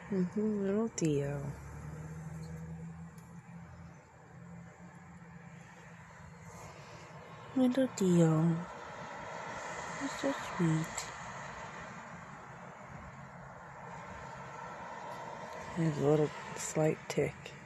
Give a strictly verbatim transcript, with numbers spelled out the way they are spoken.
Mm-hmm, little Theo. Little Theo. He's so sweet. He has a little slight tick.